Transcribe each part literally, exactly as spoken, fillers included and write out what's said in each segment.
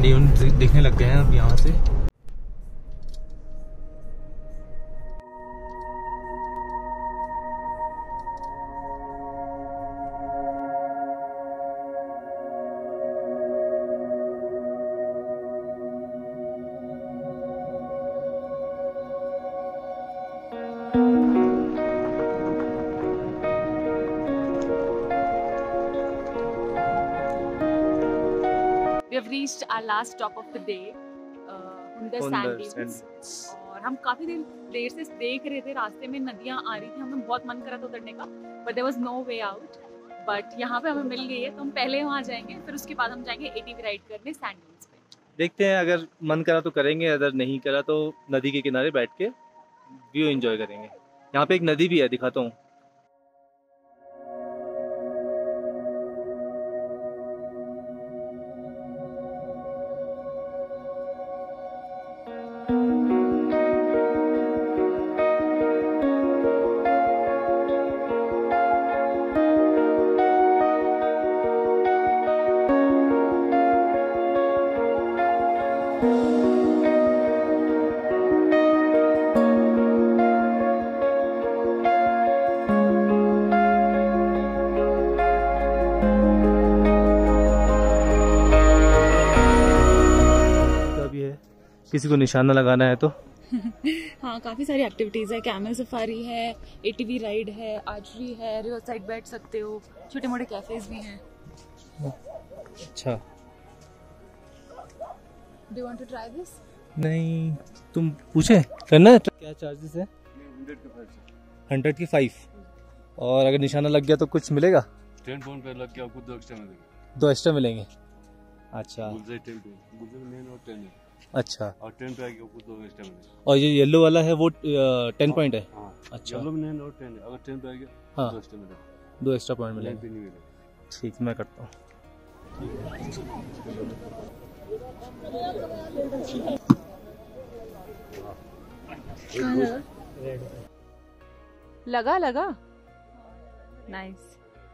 Sand dune दिखने लग गए हैं अब यहाँ से। We have reached our last stop of the day, uh, Hundas Sand Dunes. और हम काफी देर देर से देख रहे थे, रास्ते में नदियाँ आ रही थी, हमें बहुत मन करा था उतरने का, but there was no way out. But यहाँ पे हमें मिल गई है, तो हम पहले वहाँ जाएंगे, फिर उसके बाद हम जाएंगे A T V राइड करने सैंड ड्यून्स पे। देखते हैं, अगर मन करा तो करेंगे, अगर नहीं करा तो नदी के किनारे बैठ के व्यू एंजॉय करेंगे। यहाँ पे एक नदी भी है, दिखाता हूँ। किसी को निशाना लगाना है तो हाँ, काफी सारी एक्टिविटीज है, कैमल सफारी है, A T V राइड है, आर्चरी है, रिवर साइड बैठ सकते हो, छोटे मोटे कैफेज भी हैं। अच्छा, Do you want to try this? नहीं, तुम पूछे करना है? क्या चार्जेस है? हंड्रेड की फाइव। और अगर निशाना लग गया तो कुछ मिलेगा? टेन पाउंड पे लग गया आपको दो एक्स्ट्रा मिलेंगे। दो एक्स्ट्रा मिलेंगे। अच्छा, बुलज़ाई टेन पे, बुलज़ाई मेन और टेन है। अच्छा, और टेन पे आगे आपको दो एक्स्ट्रा मिलेंगे। और ये येलो वाला है वो टेन पॉइंट है? हाँ, अच्छा, येलो मेन और टेन है, अगर टेन पे आ गया हाँ, दो एक्स्ट्रा मिलेगा, दो एक्स्ट्रा पॉइंट मिलेंगे। नहीं मिलेगा। ठीक, मैं करता हूँ। लगा लगा नाइस।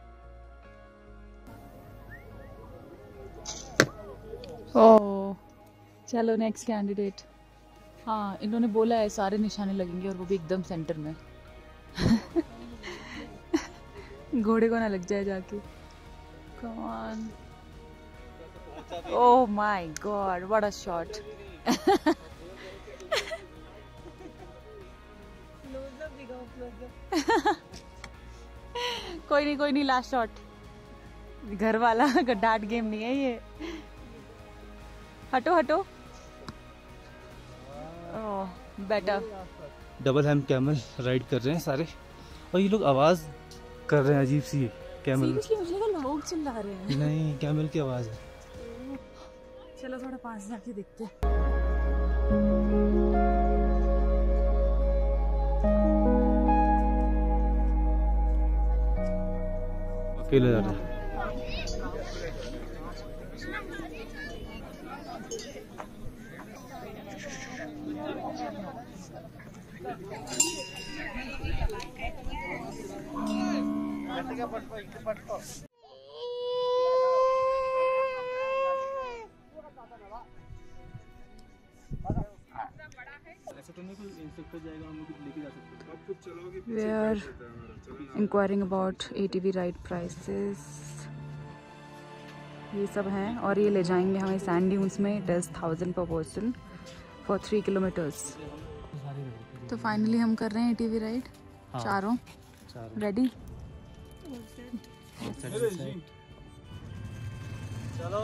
ओह, चलो नेक्स्ट कैंडिडेट। हाँ, इन्होंने बोला है सारे निशाने लगेंगे और वो भी एकदम सेंटर में। घोड़े को ना लग जाए जाके। Come on. Oh my God, what a shot. कोई नहीं कोई नहीं, लास्ट शॉट। घर वाला डांट गेम नहीं है ये। हटो हटो। Oh, better. Double hump camel ride कर रहे हैं सारे, और ये लोग आवाज कर रहे हैं अजीब सी। कैमल मुझे लगा लोग चिल्ला रहे हैं। नहीं, कैमल की आवाज है। चलो थोड़ा पास जाके देखते हैं। अकेले जा रहे हैं। We are inquiring about A T V ride prices. ये सब हैं, और ये ले जाएंगे हमें सैंड ड्यून्स में। It is thousand per person for three kilometres. तो फाइनली हम कर रहे हैं A T V राइड। हाँ, चारों रेडी। चलो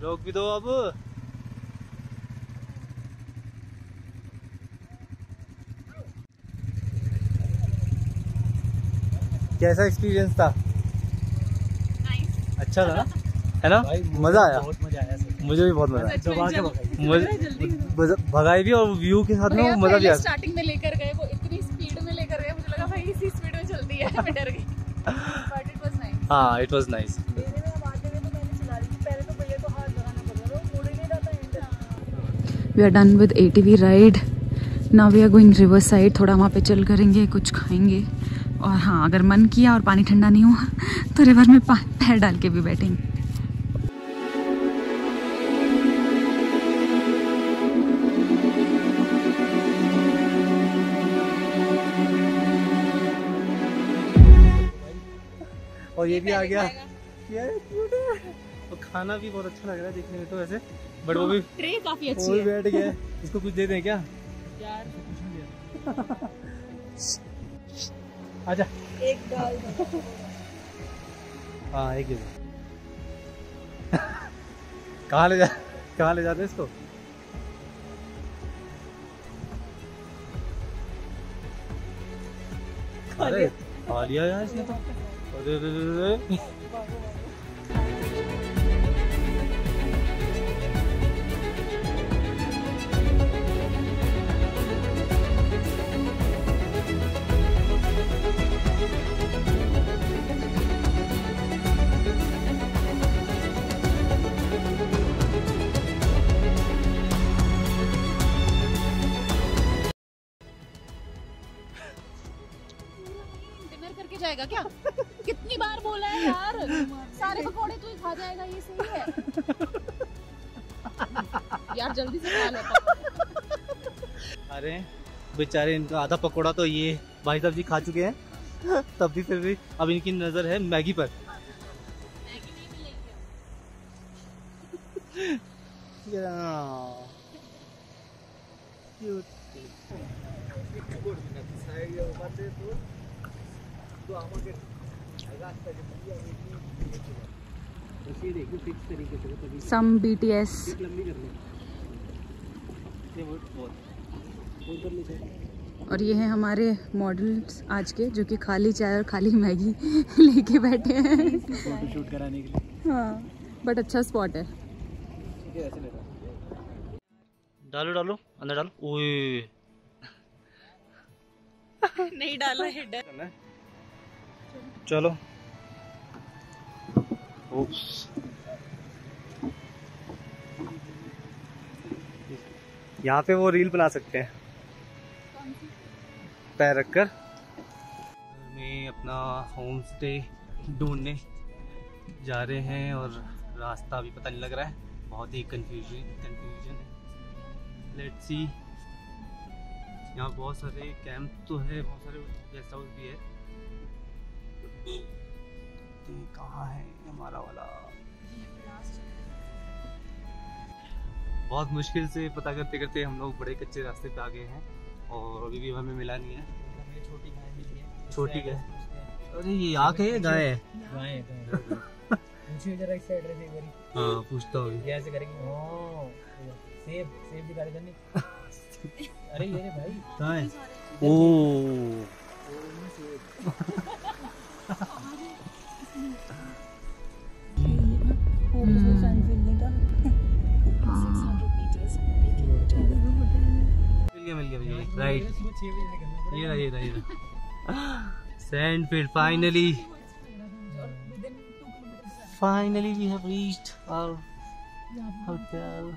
लोग भी दो अब। कैसा एक्सपीरियंस था? नाइस। अच्छा था ना, है ना? मजा आया, बहुत मजा आया सर। मुझे भी बहुत मजा अच्छा, दबा के चलो। भगाई। आया। मुझे भगाई भी और व्यू के साथ में मजा भी आया। स्टार्टिंग में लेकर गए, वो इतनी स्पीड में लेकर गए, मुझे लगा भाई इसी स्पीड में चलती है, मैं डर गई। But it was nice. हाँ, इट वाज नाइस। मेरे में अब आते हुए तो मैंने चला रही थी, पहले तो भैया को हाथ लगाना पड़ रहा था, वो मुड़ ही नहीं रहा था end. We are done with A T V ride. Now we are going river side. थोड़ा वहाँ पे चल करेंगे, कुछ खाएंगे, और हाँ अगर मन किया और पानी ठंडा नहीं हुआ तो रिवर में पैर डाल के भी बैठेंगे। और ये भी आ गया यार, क्यूट है। और खाना भी बहुत अच्छा लग रहा है देखने में तो वैसे, बट वो भी ट्रे काफी वो भी बैठ गया। इसको कुछ दे दें क्या? यार आजा। एक डाल दो। हाँ एक दे दो। कहाँ ले जा कहाँ ले जाते हैं इसको? अरे खा लिया यार इसने तो। अरे अरे अरे अरे। डिनर करके जाएगा क्या? कितनी बार बोला है यार, सारे पकौड़े तू ही खा जाएगा, ये सही है यार, जल्दी से खा लो। अरे बेचारे, इनका आधा पकौड़ा तो ये भाई साहब जी खा चुके हैं, तब भी फिर भी अब इनकी नजर है मैगी पर। मैगी नहीं मिलेगी। Some B T S। और ये हैं हमारे मॉडल्स आज के, जो कि खाली चाय और खाली मैगी लेके बैठे हैं फोटो शूट कराने के लिए। हाँ बट अच्छा स्पॉट है। डालो डालो अंदर डालो। ओए नहीं डाला है। चलो। ओप्स। यहाँ पे वो रील बना सकते हैं पैर रखकर। में अपना होम स्टे ढूंढने जा रहे हैं और रास्ता भी पता नहीं लग रहा है, बहुत ही कंफ्यूजन कंफ्यूजन है। Let's see. यहाँ बहुत सारे कैंप तो है, बहुत सारे गेस्ट हाउस भी है। कहाँ है हमारा वाला? बहुत मुश्किल से पता करते करते हम लोग बड़े कच्चे रास्ते पे आ गए हैं और अभी भी हमें मिला नहीं है। छोटी गाय मिली है। छोटी गाय? अरे ये आँख है गाय है? गाय है गाय। पूछिए जरा इसका एड्रेस एक बारी। हाँ पूछता हूँ। ये ऐसे करेंगे। ओह सेब सेब दिखा रहे नहीं। अरे ये रे भाई कहाँ है? ओह मिल गया मिल गया राइट। ये रहा ये रहा ये रहा Sandfield. Finally finally we have reached our hotel.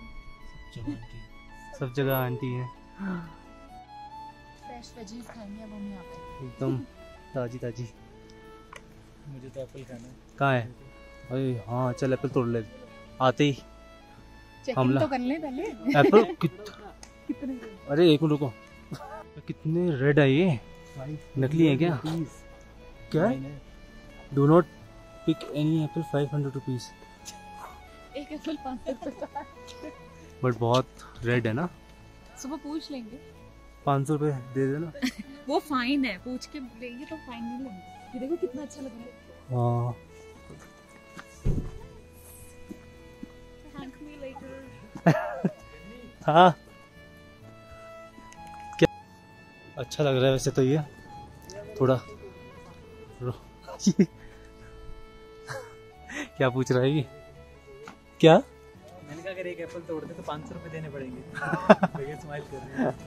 सब जगह आंटी है। फ्रेश वेजीज खाएंगे अब हम यहाँ पे। एकदम ताजी ताजी। मुझे तो एप्पल खाना है। कहाँ है? अरे हाँ चल एप्पल तोड़ ले आते ही। हमला तो कर ले पहले। एप्पल कित... अरे एक मिनट रुको, कितने रेड है ये? नकली है क्या? क्या? Do not pick any apple five hundred rupees. एक एप्पल पाँच सौ रुपए का। बट बहुत रेड है ना। सुबह पूछ लेंगे। पाँच सौ रुपए दे देना। वो फाइन है, पूछ के लेंगे तो फाइन नहीं लेंगे। ये देखो कितना अच्छा लग रहा है। हाँ हाँ क्या अच्छा लग रहा है वैसे तो ये थोड़ा क्या पूछ रहा है ये क्या? मैंने कहा अगर एक एप्पल तोड़ दे तो पाँच सौ रुपये देने पड़ेंगे। भैया स्माइल कर रहे हैं।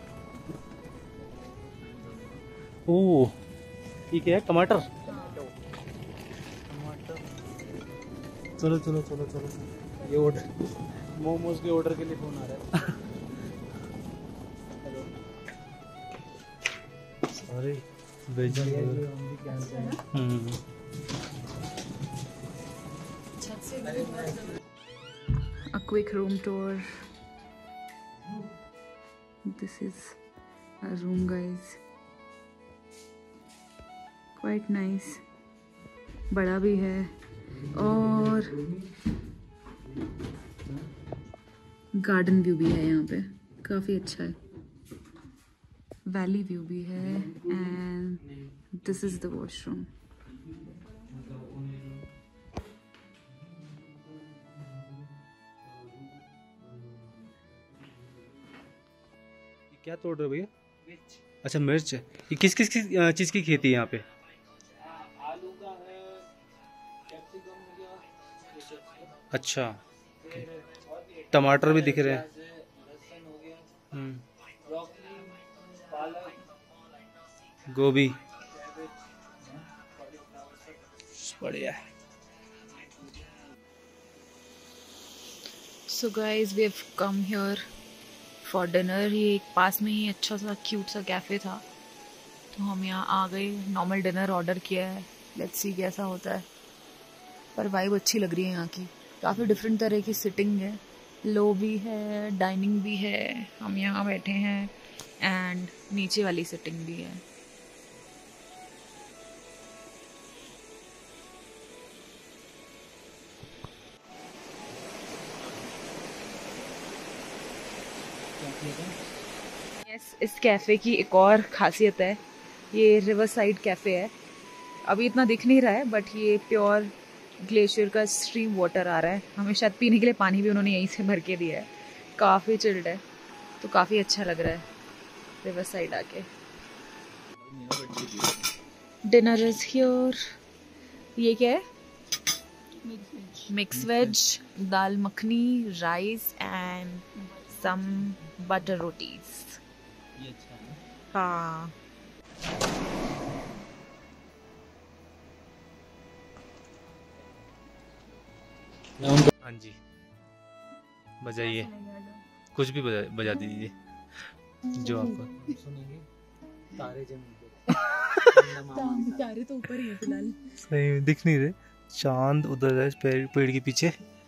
ओह ठीक है टमाटर। चलो चलो चलो चलो ये ऑर्डर मोमोज के ऑर्डर के लिए फोन आ रहा है। हेलो सॉरी वेज hmm A quick room tour. This is our room, guys. Quite nice. बड़ा भी है और गार्डन व्यू भी है यहाँ पे, काफ़ी अच्छा है। वैली व्यू भी है and this is the washroom. क्या तोड़ रहे हो भैया? अच्छा मिर्च। ये किस किस किस चीज़ की खेती है यहाँ पे? आलू का है, कैप्सिकम हो गया, अच्छा टमाटर भी दिख रहे हैं। लहसुन हो गया, हम्म ब्रोकली, पालक, गोभी बढ़िया है। So guys we have come here for dinner. ये एक पास में ही अच्छा सा क्यूट सा कैफ़े था तो हम यहाँ आ गए। नॉर्मल डिनर ऑर्डर किया है, लेट्स सी कैसा होता है। पर वाइब अच्छी लग रही है यहाँ की, काफ़ी डिफरेंट तरह की सिटिंग है, लो भी है, डाइनिंग भी है। हम यहाँ बैठे हैं एंड नीचे वाली सिटिंग भी है। yes, इस कैफ़े की एक और खासियत है, ये रिवर साइड कैफ़े है। अभी इतना दिख नहीं रहा है बट ये प्योर ग्लेशियर का स्ट्रीम वाटर आ रहा है। हमें शायद पीने के लिए पानी भी उन्होंने यहीं से भर के दिया है। काफ़ी चिल्ड है तो काफ़ी अच्छा लग रहा है रिवर साइड आके। Dinner is here. ये क्या है? Mix veg, dal makhani, rice and some butter rotis. ये अच्छा है। हाँ हाँ जी बजाइए, कुछ भी बजा बजा दीजिए जो आपको सुनेंगे तारे जमीन पे। तारे तो ऊपर ही है फिलहाल। सही दिख नहीं रहे। चांद उधर है पेड़ पेड़ के पीछे।